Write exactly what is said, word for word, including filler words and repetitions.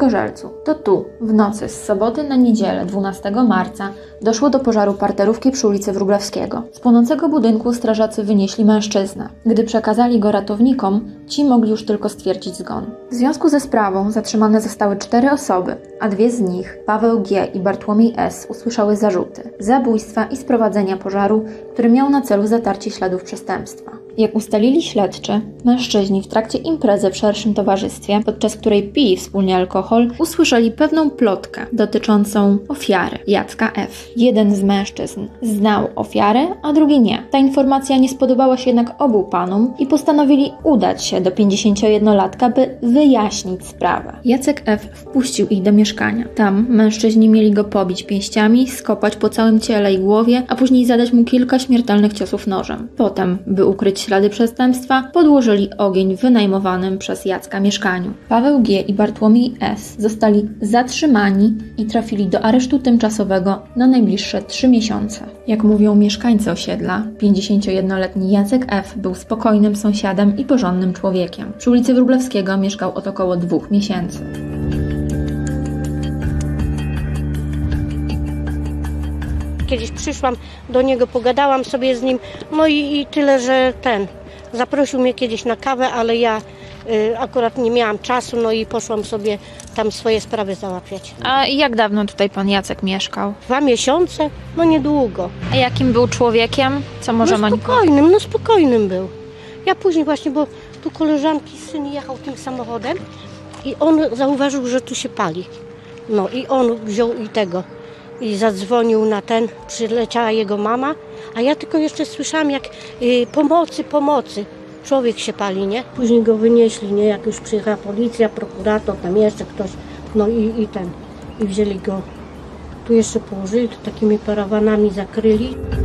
Zgorzelcu. To tu, w nocy z soboty na niedzielę dwunastego marca, doszło do pożaru parterówki przy ulicy Wróblewskiego. Z płonącego budynku strażacy wynieśli mężczyznę. Gdy przekazali go ratownikom, ci mogli już tylko stwierdzić zgon. W związku ze sprawą zatrzymane zostały cztery osoby, a dwie z nich, Paweł G. i Bartłomiej S., usłyszały zarzuty zabójstwa i sprowadzenia pożaru, który miał na celu zatarcie śladów przestępstwa. Jak ustalili śledczy, mężczyźni w trakcie imprezy w szerszym towarzystwie, podczas której pili wspólnie alkohol, usłyszeli pewną plotkę dotyczącą ofiary, Jacka F. Jeden z mężczyzn znał ofiarę, a drugi nie. Ta informacja nie spodobała się jednak obu panom i postanowili udać się do pięćdziesięciojednolatka, by wyjaśnić sprawę. Jacek F. wpuścił ich do mieszkania. Tam mężczyźni mieli go pobić pięściami, skopać po całym ciele i głowie, a później zadać mu kilka śmiertelnych ciosów nożem. Potem, by ukryć ślady przestępstwa, podłożyli ogień w wynajmowanym przez Jacka mieszkaniu. Paweł G. i Bartłomiej S. zostali zatrzymani i trafili do aresztu tymczasowego na najbliższe trzy miesiące. Jak mówią mieszkańcy osiedla, pięćdziesięciojednoletni Jacek F. był spokojnym sąsiadem i porządnym człowiekiem. Przy ulicy Wróblewskiego mieszkał od około dwóch miesięcy. Kiedyś przyszłam do niego, pogadałam sobie z nim, no i, i tyle, że ten, zaprosił mnie kiedyś na kawę, ale ja y, akurat nie miałam czasu, no i poszłam sobie tam swoje sprawy załatwiać. A jak dawno tutaj pan Jacek mieszkał? Dwa miesiące? No niedługo. A jakim był człowiekiem? Co możemy... No spokojnym, no spokojnym był. Ja później właśnie, bo tu koleżanki syn jechał tym samochodem i on zauważył, że tu się pali. No i on wziął i tego... I zadzwonił na ten, przyleciała jego mama, a ja tylko jeszcze słyszałam jak y, pomocy, pomocy. Człowiek się pali, nie? Później go wynieśli, nie? Jak już przyjechała policja, prokurator, tam jeszcze ktoś, no i, i ten. I wzięli go, tu jeszcze położyli, to takimi parawanami zakryli.